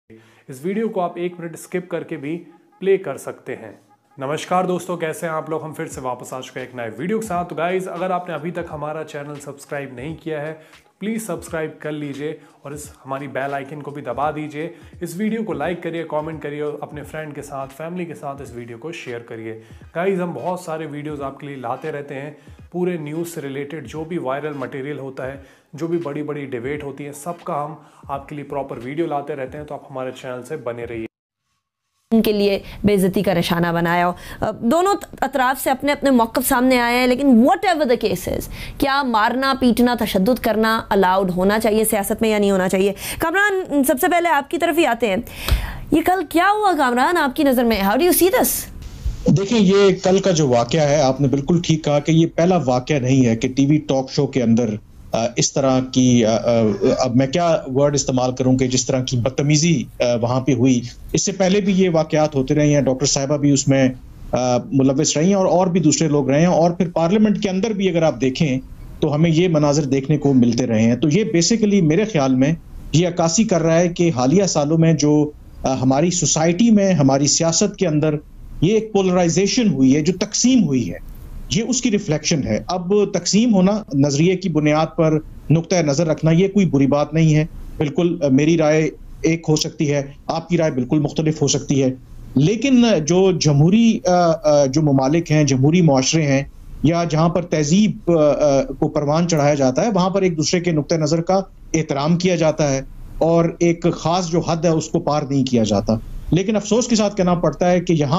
इस वीडियो को आप 1 मिनट स्किप करके भी प्ले कर सकते हैं। नमस्कार दोस्तों, कैसे हैं आप लोग। हम फिर से वापस आ चुके हैं एक नए वीडियो के साथ। तो गाइज, अगर आपने अभी तक हमारा चैनल सब्सक्राइब नहीं किया है तो प्लीज़ सब्सक्राइब कर लीजिए और इस हमारी बेल आइकन को भी दबा दीजिए। इस वीडियो को लाइक करिए, कमेंट करिए और अपने फ्रेंड के साथ, फैमिली के साथ इस वीडियो को शेयर करिए। गाइज, हम बहुत सारे वीडियोस आपके लिए लाते रहते हैं, पूरे न्यूज़ से रिलेटेड जो भी वायरल मटेरियल होता है, जो भी बड़ी बड़ी डिबेट होती है, सबका हम आपके लिए प्रॉपर वीडियो लाते रहते हैं। तो आप हमारे चैनल से बने रहिए। उनके लिए बेइज्जती का निशाना बनाया हो। दोनों अतराफ से अपने अपने मौक़िफ़ सामने आए हैं, लेकिन वट एवर द केसेस, क्या मारना, पीटना, तशद्दुद करना अलाउड होना चाहिए सियासत में या नहीं होना चाहिए? कामरान, सबसे पहले आपकी तरफ ही आते हैं। ये कल क्या हुआ कामरान आपकी नज़र में? How do you see this? देखिए, ये कल का जो वाकया है, आपने बिल्कुल ठीक कहा कि ये पहला वाकया नहीं है कि टीवी टॉक शो के अंदर इस तरह की अब मैं क्या वर्ड इस्तेमाल करूं कि जिस तरह की बदतमीजी वहां पे हुई। इससे पहले भी ये वाकयात होते रहे हैं, डॉक्टर साहिबा भी उसमें मुलव्विस रही हैं और भी दूसरे लोग रहे हैं, और फिर पार्लियामेंट के अंदर भी अगर आप देखें तो हमें ये मनाजिर देखने को मिलते रहे हैं। तो ये बेसिकली मेरे ख्याल में ये अक्कासी कर रहा है कि हालिया सालों में जो हमारी सोसाइटी में, हमारी सियासत के अंदर ये एक पोलराइजेशन हुई है, जो तकसीम हुई है, ये उसकी रिफ्लेक्शन है। अब तकसीम होना, नजरिए की बुनियाद पर नुक्ता नजर रखना, ये कोई बुरी बात नहीं है। बिल्कुल मेरी राय एक हो सकती है, आपकी राय बिल्कुल मुख्तलिफ हो सकती है, लेकिन जो जमहूरी जो ममालिक हैं, जमहूरी मुआशरे हैं, या जहां पर तहजीब को परवान चढ़ाया जाता है, वहां पर एक दूसरे के नुक्ता नजर का एहतराम किया जाता है और एक खास जो हद है उसको पार नहीं किया जाता। लेकिन अफसोस के साथ कहना पड़ता है कि यहाँ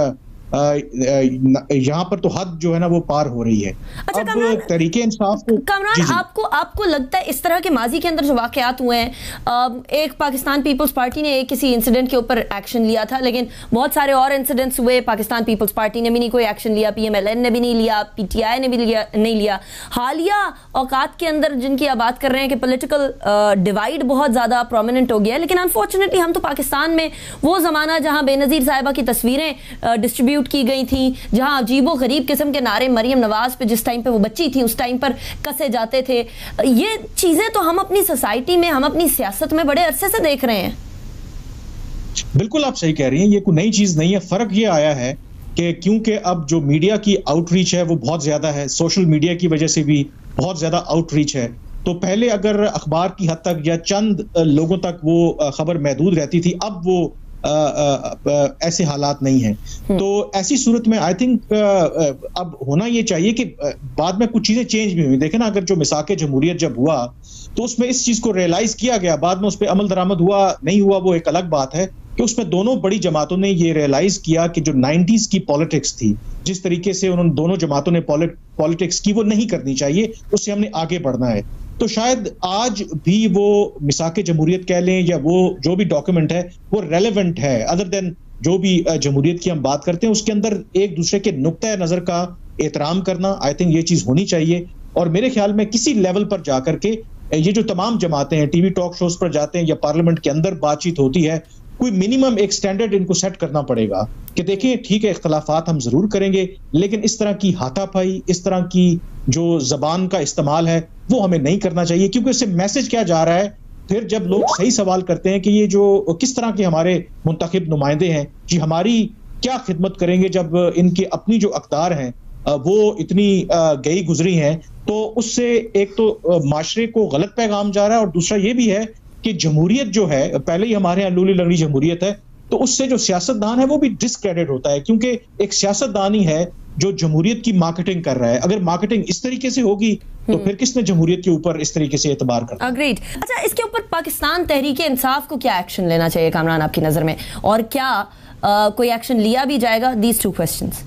पर तो हद जो है ना वो पार हो रही है। अच्छा, अब तरीके इंसाफ को कामरान, आपको लगता है इस तरह के माजी के अंदर जो वाकयात हुए हैं, एक पाकिस्तान पीपल्स पार्टी ने एक किसी इंसिडेंट के ऊपर एक्शन लिया था, लेकिन बहुत सारे और इंसिडेंट्स हुए, पाकिस्तान पीपल्स पार्टी ने भी नहीं कोई एक्शन लिया, PMLN ने भी नहीं लिया, PTI ने भी नहीं लिया। हालिया औकात के अंदर जिनकी आप बात कर रहे हैं कि पॉलिटिकल डिवाइड बहुत ज़्यादा प्रोमिनेंट हो गया है, लेकिन अनफॉर्चुनेटली हम तो पाकिस्तान में वो ज़माना जहाँ बेनज़ीर साहिबा की तस्वीरें डिस्ट्रीब्यूट की गई थी, जहां अजीबो गरीब किस्म के नारे मरियम नवाज पे, जिस टाइम पे वो बच्ची थी उस टाइम पर कसे जाते थे। ये चीजें तो हम अपनी सोसाइटी में, हम अपनी सियासत में बड़े अरसे से देख रहे हैं। बिल्कुल आप सही कह रही हैं, ये कोई नई चीज नहीं है। फर्क ये आया है कि क्योंकि अब जो मीडिया की आउटरीच है वो बहुत ज्यादा है, सोशल मीडिया की वजह से भी बहुत ज्यादा आउटरीच है। तो पहले अगर अखबार की हद तक या चंद लोगों तक वो खबर महदूद रहती थी, अब वो ऐसे हालात नहीं हैं। तो ऐसी सूरत में आई थिंक अब होना ये चाहिए कि बाद में कुछ चीजें चेंज भी हुई। देखें ना, अगर जो मिसाक जमहूरियत जब हुआ तो उसमें इस चीज को रियलाइज किया गया, बाद में उस पर अमल दरामद हुआ नहीं हुआ वो एक अलग बात है, कि उसमें दोनों बड़ी जमातों ने ये रियलाइज किया कि जो 90s की पॉलिटिक्स थी, जिस तरीके से उन्होंने दोनों जमातों ने पॉलिटिक्स की, वो नहीं करनी चाहिए, उससे हमने आगे बढ़ना है। तो शायद आज भी वो मिसाक जमहूरियत कह लें या वो जो भी डॉक्यूमेंट है वो रेलेवेंट है, अदर देन जो भी जमहूरियत की हम बात करते हैं उसके अंदर एक दूसरे के नुक्ता नजर का एहतराम करना, आई थिंक ये चीज होनी चाहिए। और मेरे ख्याल में किसी लेवल पर जाकर के ये जो तमाम जमातें हैं, टीवी टॉक शोज पर जाते हैं या पार्लियामेंट के अंदर बातचीत होती है, कोई मिनिमम एक स्टैंडर्ड इनको सेट करना पड़ेगा कि देखिए ठीक है, इख्तलाफात हम जरूर करेंगे, लेकिन इस तरह की हाथापाई, इस तरह की जो जबान का इस्तेमाल है वो हमें नहीं करना चाहिए। क्योंकि इससे मैसेज क्या जा रहा है, फिर जब लोग सही सवाल करते हैं कि ये जो किस तरह के हमारे मुंतखब नुमाइंदे हैं जी, हमारी क्या खिदमत करेंगे जब इनके अपनी जो अख्तार हैं वो इतनी गई गुजरी हैं, तो उससे एक तो माशरे को गलत पैगाम जा रहा है, और दूसरा ये भी है कि जमहूरियत जो है, पहले ही हमारे यहाँ लूली लगड़ी जमहूरियत है, तो उससे जो सियासतदान है वो भी डिस्क्रेडिट होता है, क्योंकि एक सियासतदान ही है जो जमहूरियत की मार्केटिंग कर रहा है। अगर मार्केटिंग इस तरीके से होगी तो फिर किसने जमहूरियत के ऊपर इस तरीके से एतबार करना? अग्रीड। अच्छा, इसके ऊपर पाकिस्तान तहरीके इंसाफ को क्या एक्शन लेना चाहिए कामरान आपकी नजर में, और क्या कोई एक्शन लिया भी जाएगा? These 2 questions.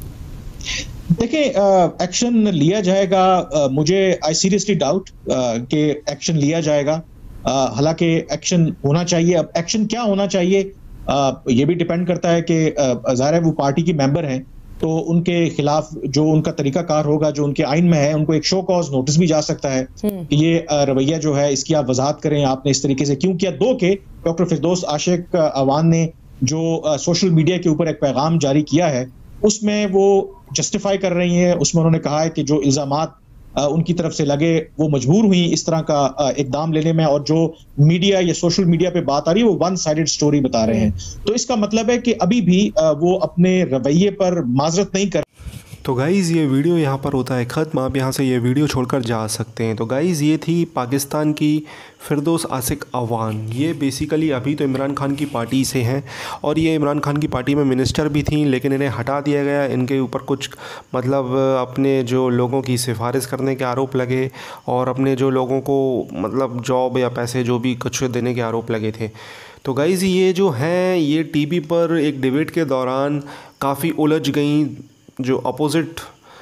देखिए, एक्शन लिया जाएगा, मुझे आई सीरियसली डाउट कि एक्शन लिया जाएगा। हालांकि एक्शन होना चाहिए। अब एक्शन क्या होना चाहिए ये भी डिपेंड करता है कि ज़ाहिर है वो पार्टी की मेंबर हैं, तो उनके खिलाफ जो उनका तरीकाकार होगा, जो उनके आइन में है, उनको एक शो कॉज नोटिस भी जा सकता है कि ये रवैया जो है इसकी आप वजाहत करें, आपने इस तरीके से क्यों किया। दो के डॉक्टर फिरदौस आशिक अवान ने जो सोशल मीडिया के ऊपर एक पैगाम जारी किया है, उसमें वो जस्टिफाई कर रही हैं, उसमें उन्होंने कहा है कि जो इल्जामात उनकी तरफ से लगे, वो मजबूर हुई इस तरह का इकदाम लेने में। और जो मीडिया या सोशल मीडिया पे बात आ रही है वो वन साइडेड स्टोरी बता रहे हैं। तो इसका मतलब है कि अभी भी वो अपने रवैये पर माजरत नहीं कर। तो गाइज़ ये वीडियो यहाँ पर होता है ख़त्म। आप यहाँ से ये वीडियो छोड़कर जा सकते हैं। तो गाइज़ ये थी पाकिस्तान की फिरदौस आसिक अवान। ये बेसिकली अभी तो इमरान खान की पार्टी से हैं और ये इमरान खान की पार्टी में मिनिस्टर भी थी, लेकिन इन्हें हटा दिया गया। इनके ऊपर कुछ मतलब अपने जो लोगों की सिफारिश करने के आरोप लगे और अपने जो लोगों को मतलब जॉब या पैसे जो भी कुछ देने के आरोप लगे थे। तो गाइज़ ये जो हैं ये टीवी पर एक डिबेट के दौरान काफ़ी उलझ गई जो अपोजिट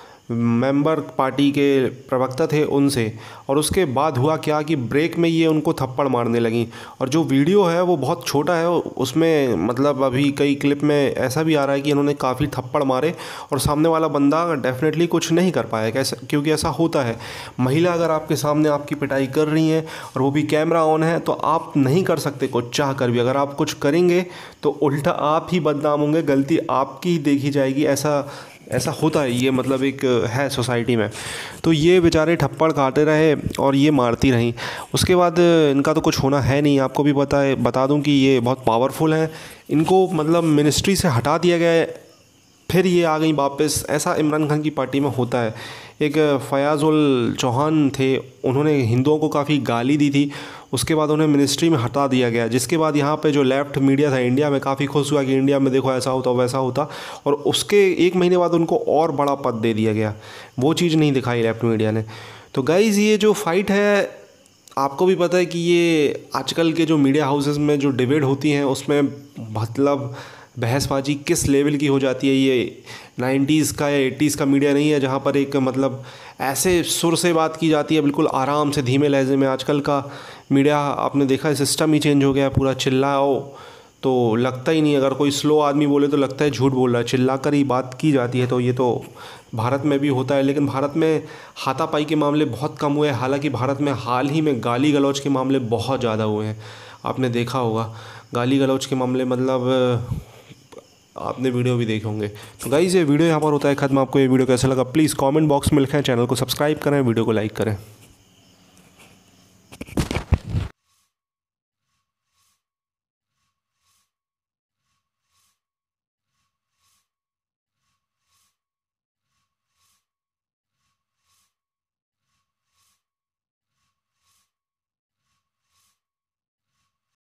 मेंबर पार्टी के प्रवक्ता थे उनसे, और उसके बाद हुआ क्या कि ब्रेक में ये उनको थप्पड़ मारने लगी। और जो वीडियो है वो बहुत छोटा है, उसमें मतलब अभी कई क्लिप में ऐसा भी आ रहा है कि इन्होंने काफ़ी थप्पड़ मारे और सामने वाला बंदा डेफिनेटली कुछ नहीं कर पाया। कैसे? क्योंकि ऐसा होता है, महिला अगर आपके सामने आपकी पिटाई कर रही हैं और वो भी कैमरा ऑन है तो आप नहीं कर सकते कुछ चाह कर भी। अगर आप कुछ करेंगे तो उल्टा आप ही बदनाम होंगे, गलती आपकी देखी जाएगी। ऐसा होता है, ये मतलब एक है सोसाइटी में। तो ये बेचारे थप्पड़ खाते रहे और ये मारती रहीं। उसके बाद इनका तो कुछ होना है नहीं। आपको भी बता दूं कि ये बहुत पावरफुल हैं। इनको मतलब मिनिस्ट्री से हटा दिया गया है, फिर ये आ गई वापस। ऐसा इमरान खान की पार्टी में होता है। एक फयाजुल चौहान थे, उन्होंने हिंदुओं को काफ़ी गाली दी थी, उसके बाद उन्हें मिनिस्ट्री में हटा दिया गया। जिसके बाद यहाँ पे जो लेफ़्ट मीडिया था इंडिया में काफ़ी खुश हुआ कि इंडिया में देखो ऐसा होता वैसा होता, और उसके 1 महीने बाद उनको और बड़ा पद दे दिया गया। वो चीज़ नहीं दिखाई लेफ़्ट मीडिया ने। तो गाइज़ ये जो फाइट है, आपको भी पता है कि ये आजकल के जो मीडिया हाउसेस में जो डिबेट होती हैं उसमें मतलब बहसबाजी किस लेवल की हो जाती है। ये 90s का या 80s का मीडिया नहीं है जहाँ पर एक मतलब ऐसे सुर से बात की जाती है, बिल्कुल आराम से धीमे लहजे में। आजकल का मीडिया आपने देखा है, सिस्टम ही चेंज हो गया है पूरा। चिल्लाओ तो लगता ही नहीं, अगर कोई स्लो आदमी बोले तो लगता है झूठ बोल रहा है, चिल्ला कर ही बात की जाती है। तो ये तो भारत में भी होता है, लेकिन भारत में हाथापाई के मामले बहुत कम हुए हैं। हालांकि भारत में हाल ही में गाली गलौज के मामले बहुत ज़्यादा हुए हैं। आपने देखा होगा गाली गलौज के मामले, मतलब आपने वीडियो भी देखे होंगे। तो गाइज़ ये वीडियो यहाँ पर होता है ख़त्म। आपको ये वीडियो कैसा लगा प्लीज़ कमेंट बॉक्स में लिखें, चैनल को सब्सक्राइब करें, वीडियो को लाइक करें।